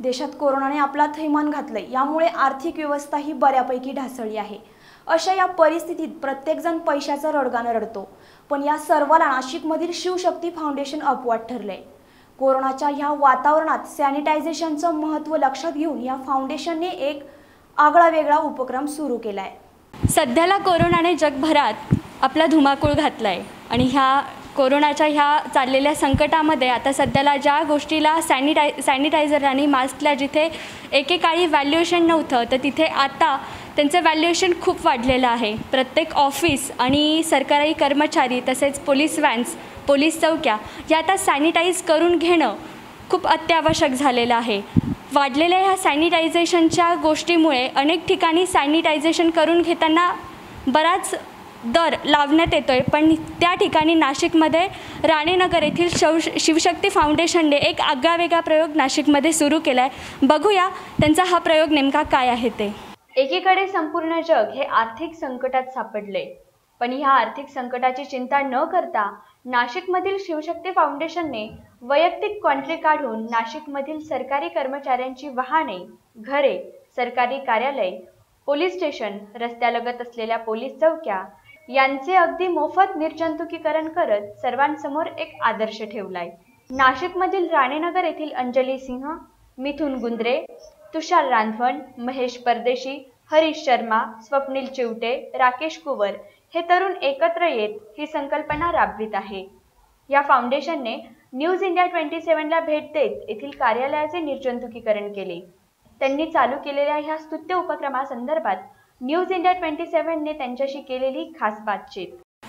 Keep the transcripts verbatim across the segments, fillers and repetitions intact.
देशात कोरोनाने आपला थैमान घातलंय, यामुळे आर्थिक व्यवस्था ही बऱ्यापैकी ढासळली आहे। अशा या परिस्थितीत प्रत्येकजण पैशाचं रडगाणं रडतो, पण या सर्वाला नाशिकमधील शिवशक्ती फाउंडेशन अपवाद ठरले। कोरोनाच्या ह्या वातावरणात सॅनिटायझेशनचं महत्त्व लक्षात घेऊन या फाउंडेशनने एक आगळा वेगळा उपक्रम सुरू केलाय। सध्याला कोरोनाने जगभरात आपला धुमाकूळ घातलाय आणि ह्या कोरोनाच्या ह्या चाललेल्या संकटामध्ये आता सध्याला ज्या गोष्टीला सॅनिटाय सॅनिटायझर आणि मास्कला जिथे एकेकाळी व्हॅल्युएशन नव्हतं, तर तिथे आता त्यांचं व्हॅल्युएशन खूप वाढलेलं आहे। प्रत्येक ऑफिस आणि सरकारी कर्मचारी तसेच पोलीस व्हॅन्स, पोलीस चौक्या या आता सॅनिटाईज करून घेणं खूप अत्यावश्यक झालेलं आहे। वाढलेल्या ह्या सॅनिटायझेशनच्या गोष्टीमुळे अनेक ठिकाणी सॅनिटायझेशन करून घेताना बराच दर लावण्यात येतोय, पण त्या ठिकाणी नाशिकमध्ये राणेनगर येथील शव शिवशक्ती फाउंडेशनने एक आगळावेगळा प्रयोग नाशिकमध्ये सुरू केला आहे। बघूया त्यांचा हा प्रयोग नेमका काय आहे ते। एकीकडे संपूर्ण जग हे आर्थिक संकटात सापडले, पण ह्या आर्थिक संकटाची चिंता न करता नाशिकमधील शिवशक्ती फाउंडेशनने वैयक्तिक कॉन्ट्री काढून नाशिकमधील सरकारी कर्मचाऱ्यांची वाहने, घरे, सरकारी कार्यालय, पोलीस स्टेशन, रस्त्यालगत असलेल्या पोलीस चौक्या यांचे अगदी मोफत निर्जंतुकीकरण करत सर्वांसमोर एक आदर्श ठेवलाय। नाशिकमधील राणेनगर येथील अंजली सिंह, मिथुन गुंद्रे, तुषार रांधवन, महेश परदेशी, हरीश शर्मा, स्वप्नील चिवटे, राकेश कुवर हे तरुण एकत्र येत ही संकल्पना राबवित आहे। या फाउंडेशनने न्यूज इंडिया ट्वेंटी सेव्हनला भेट देत येथील कार्यालयाचे निर्जंतुकीकरण केले। त्यांनी चालू केलेल्या ह्या स्तुत्य उपक्रमासंदर्भात न्यूज इंडिया ट्वेंटी सेव्हनने त्यांच्याशी केलेली खास बातचीत।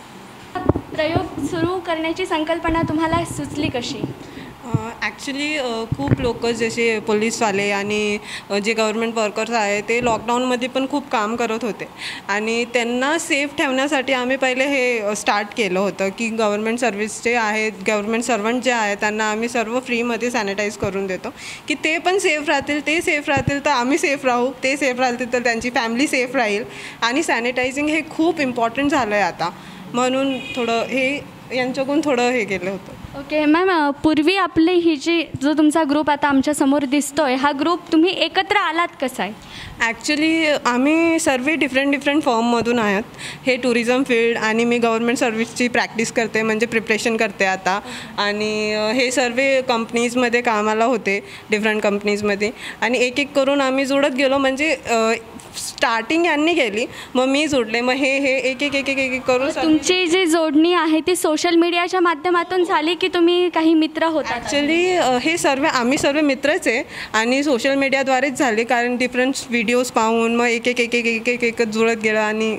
प्रयोग सुरू करण्याची संकल्पना तुम्हाला सुचली कशी? ॲक्च्युली खूप लोक जसे पोलीसवाले आणि जे गव्हर्मेंट वर्कर्स आहे ते लॉकडाऊनमध्ये पण खूप काम करत होते आणि त्यांना सेफ ठेवण्यासाठी आम्ही पहिले हे स्टार्ट केलं होतं की गव्हर्मेंट सर्व्हिस जे आहेत, गव्हर्मेंट सर्वंट जे आहेत त्यांना आम्ही सर्व फ्रीमध्ये सॅनिटाईज करून देतो की ते पण सेफ राहतील। ते सेफ राहतील तर आम्ही सेफ राहू, ते सेफ राहतील तर त्यांची फॅमिली सेफ राहील आणि सॅनिटायझिंग हे खूप इम्पॉर्टंट झालं आहे आता, म्हणून थोडं हे यांच्याकडून थोडं हे केलं होतं। ओके मॅम, पूर्वी आपली ही जी जो तुमचा ग्रुप आता आमच्या समोर दिसतोय, हा ग्रुप तुम्ही एकत्र आलात कसा आहे? ॲक्च्युली आम्ही सर्व डिफरंट डिफरंट फॉर्ममधून आहात। हे टुरिझम फील्ड आणि मी गव्हर्मेंट सर्व्हिसची प्रॅक्टिस करते, म्हणजे प्रिपरेशन करते आता, आणि हे सर्व कंपनीजमध्ये कामाला होते, डिफरंट कंपनीजमध्ये, आणि एक एक करून आम्ही जोडत गेलो। म्हणजे स्टार्टिंग यांनी केली, मग मी जोडले, मग हे हे एक एक एक एक एक करून। तुमची जी जोडणी आहे ती सोशल मीडियाच्या माध्यमातून झाली की तुम्ही काही मित्र होता? ॲक्च्युली हे सर्व आम्ही सर्व मित्रच आहे आणि सोशल मीडियाद्वारेच झाले, कारण डिफरंट व्हिडिओज पाहून मग एक एक एक एक एक एक एकच जुळत गेलं आणि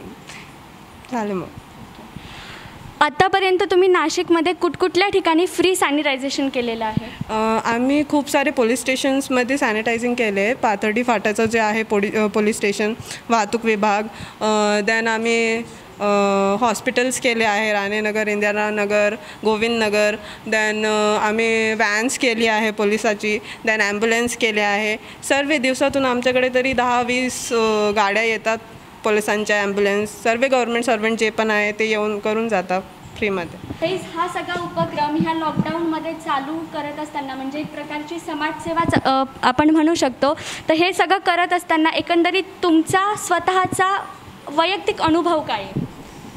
झालं। मग आतापर्यंत तुम्ही नाशिकमध्ये कुठकुठल्या ठिकाणी फ्री सॅनिटायझेशन केलेलं आहे? आम्ही खूप सारे पोलीस स्टेशन्समध्ये सॅनिटायझिंग केले आहे। पाथर्डी फाट्याचं जे आहे पोली पोलीस स्टेशन, वाहतूक विभाग, देन आम्ही हॉस्पिटल्स केले आहे, राणेनगर, इंदिरानगर, गोविंदनगर, देन आम्ही व्हॅन्स केली आहे पोलिसाची, देन ॲम्ब्युलन्स केले आहे। सर्व दिवसातून आमच्याकडे तरी दहा वीस गाड्या येतात पोलिसांच्या, ॲम्ब्युलन्स, सर्व गव्हर्मेंट सर्वंट जे पण आहे ते येऊन करून जातात फ्रीमध्ये। हा सगळा उपक्रम ह्या लॉकडाऊनमध्ये चालू करत असताना, म्हणजे एक प्रकारची समाजसेवा आपण म्हणू शकतो, तर हे सगळं करत असताना एकंदरीत तुमचा स्वतःचा वैयक्तिक अनुभव काय आहे?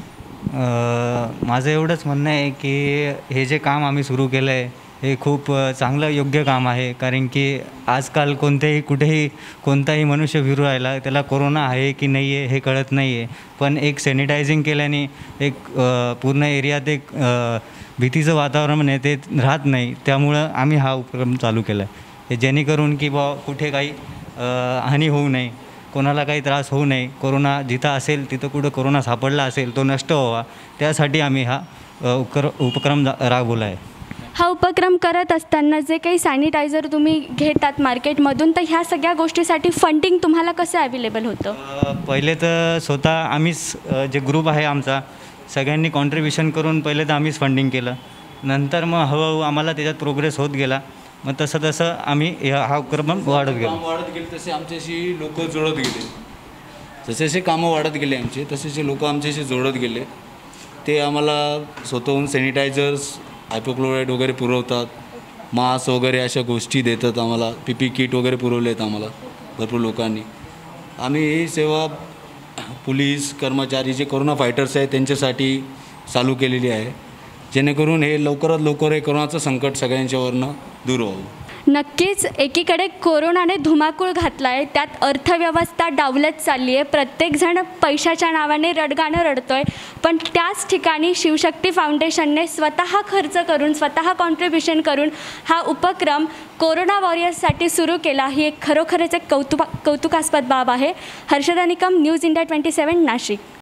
माझं एवढंच म्हणणं आहे की हे जे काम आम्ही सुरू केलं आहे हे खूप चांगलं योग्य काम आहे, कारण की आजकाल कोणत्याही कुठेही कोणताही मनुष्य फिरू राहिला, त्याला कोरोना आहे की नाही आहे हे कळत नाही आहे, पण एक सॅनिटायझिंग केल्याने एक पूर्ण एरियात एक भीतीचं वातावरण आहे ते राहत नाही। त्यामुळं आम्ही हा उपक्रम चालू केला आहे, जेणेकरून की बा कुठे काही हानी होऊ नये, कोणाला काही त्रास होऊ नये, कोरोना जिथं असेल तिथं कुठं कोरोना सापडला असेल तो नष्ट व्हावा, त्यासाठी आम्ही हा उपक्र उपक्रम राबवला आहे। हा उपक्रम करत असताना जे काही सॅनिटायझर तुम्ही घेतात मार्केटमधून, तर ह्या सगळ्या गोष्टीसाठी फंडिंग तुम्हाला कसं अवेलेबल होतं? पहिले तर स्वतः आम्हीच, जे ग्रुप आहे आमचा, सगळ्यांनी कॉन्ट्रीब्युशन करून पहिले तर आम्हीच फंडिंग केलं, नंतर मग हळूहळू आम्हाला त्याच्यात प्रोग्रेस होत गेला, मग तसं तसं आम्ही हा उपक्रम वाढत गेलो वाढत गेले तसे आमच्याशी लोक जोडत गेले, जसे जसे कामं वाढत गेले आमचे तसे लोक आमच्याशी जोडत गेले। ते आम्हाला स्वतःहून सॅनिटायझर्स, हायपोक्लोराईड वगैरे पुरवतात मास्क वगैरे अशा गोष्टी देतात आम्हाला, पी पी किट वगैरे पुरवले आहेत आम्हाला भरपूर लोकांनी. आम्ही ही सेवा पोलीस कर्मचारी जे कोरोना फायटर्स आहेत त्यांच्यासाठी चालू केलेली आहे, जेणेकरून हे लवकरात लवकर हे कोरोनाचं संकट सगळ्यांच्यावरनं दूर व्हावं. नक्कीच एकीकडे कोरोनाने धुमाकूळ घातला आहे, त्यात अर्थव्यवस्था डावलत चालली आहे, प्रत्येकजण पैशाच्या नावाने रडगाणं रडतो आहे. पण त्याच ठिकाणी शिवशक्ती फाउंडेशनने स्वतः खर्च करून स्वतः कॉन्ट्रीब्युशन करून हा उपक्रम कोरोना वॉरियर्ससाठी सुरू केला. ही एक खरोखरच एक कौतुका कौतुकास्पद बाब आहे. Harshada Nikam, News India twenty seven, Nashik.